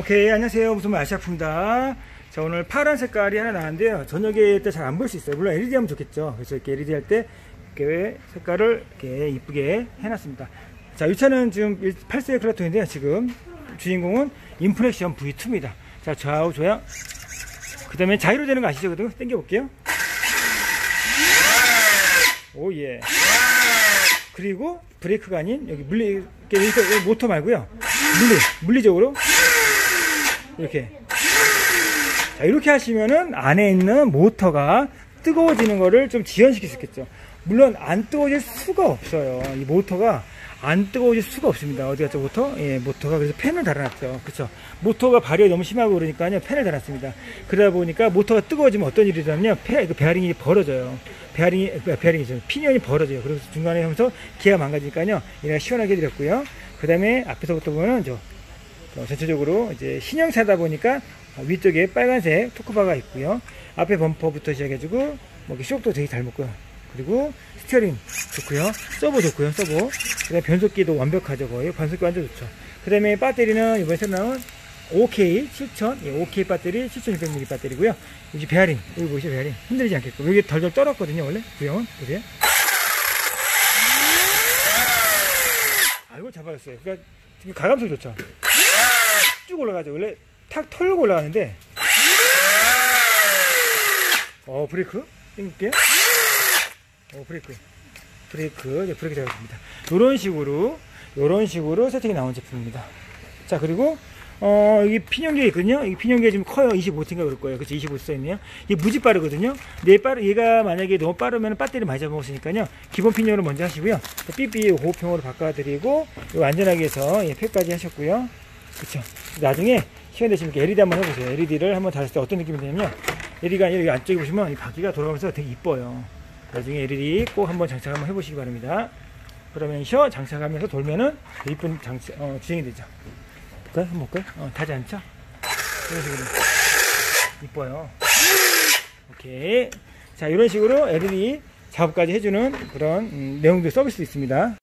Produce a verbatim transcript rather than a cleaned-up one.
오케이, 안녕하세요. 무슨 말 아시아프입니다. 자, 오늘 파란 색깔이 하나 나왔는데요. 저녁에 때 잘 안 보일 수 있어요. 물론 엘이디 하면 좋겠죠. 그래서 이렇게 엘이디 할 때 이렇게 색깔을 이렇게 이쁘게 해놨습니다. 자, 이 차는 지금 팔 세대 클라톤인데요. 지금 주인공은 인프렉션 브이 투입니다. 자, 좌우 조향. 그 다음에 자유로 되는 거 아시죠? 그래도 당겨볼게요. 오, 예. 그리고 브레이크가 아닌 여기 물리, 여기 모터 말고요. 물리, 물리적으로 이렇게. 자, 이렇게 하시면은 안에 있는 모터가 뜨거워지는 거를 좀 지연시킬 수 있겠죠. 물론 안 뜨거워질 수가 없어요. 이 모터가 안 뜨거워질 수가 없습니다. 어디 갔죠, 모터? 예, 모터가. 그래서 팬을 달아놨죠. 그쵸. 모터가 발열이 너무 심하고 그러니까요, 팬을 달았습니다. 그러다 보니까 모터가 뜨거워지면 어떤 일이 일어나냐면, 그 베어링이 벌어져요. 베어링이, 베어링이죠. 피니언이 벌어져요. 그래서 중간에 하면서 기아가 망가지니까요, 얘가 시원하게 해드렸고요. 그 다음에 앞에서부터 보면, 저, 어, 전체적으로 이제 신형차다 보니까 위쪽에 빨간색 토크바가 있고요. 앞에 범퍼부터 시작해가지고, 뭐, 이렇게 쇼크도 되게 잘 먹고요. 그리고 스티어링 좋고요. 서버 좋고요. 서버. 그 다음에 변속기도 완벽하죠. 거의. 변속기 완전 좋죠. 그 다음에 배터리는 이번에 새로 나온 오케이 칠천, 예, 오케이 배터리 칠천육백 밀리미터 배터리고요. 여기 베어링, 여기 보이시죠? 베어링 흔들리지 않게끔. 여기 덜덜 떨었거든요. 원래 구형은. 보세요. 아이고, 잡아줬어요. 그러니까 지금 가감성 좋죠. 쭉 올라가죠. 원래 탁 털고 올라가는데. 어, 브레이크 땡길게요. 어, 브레이크. 브레이크. 네, 브레이크 잡았습니다. 요런 식으로, 요런 식으로 세팅이 나온 제품입니다. 자, 그리고, 어, 여기 피년기가 있거든요. 이 피년기가 지금 커요. 이십오 티인가 그럴 거예요. 그치, 이십오 티 써있네요. 이게 무지 빠르거든요. 근데 빠르, 얘가 만약에 너무 빠르면 배터리 많이 잡아먹었으니까요. 기본 피년으로 먼저 하시고요. 삐삐 고급형으로 바꿔드리고, 요 안전하게 해서, 예, 팩까지 하셨고요. 그쵸. 나중에 시간 되시면 엘이디 한번 해보세요. 엘이디를 한번 달았을 때 어떤 느낌이 되냐면, 엘이디가 여기 안쪽에 보시면 이 바퀴가 돌아가면서 되게 이뻐요. 나중에 엘이디 꼭 한번 장착 한번 해보시기 바랍니다. 그러면서 장착하면서 돌면은 이쁜 장착, 어, 주행이 되죠. 볼까요? 한번 볼까요? 어, 타지 않죠? 이런 식으로. 이뻐요. 오케이. 자, 이런 식으로 엘이디 작업까지 해주는 그런, 음, 내용들 서비스도 있습니다.